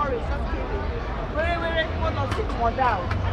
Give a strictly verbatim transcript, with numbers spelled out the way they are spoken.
sorry, just kidding. Wait, wait, wait, wọ́n lọ sí wọn dá o.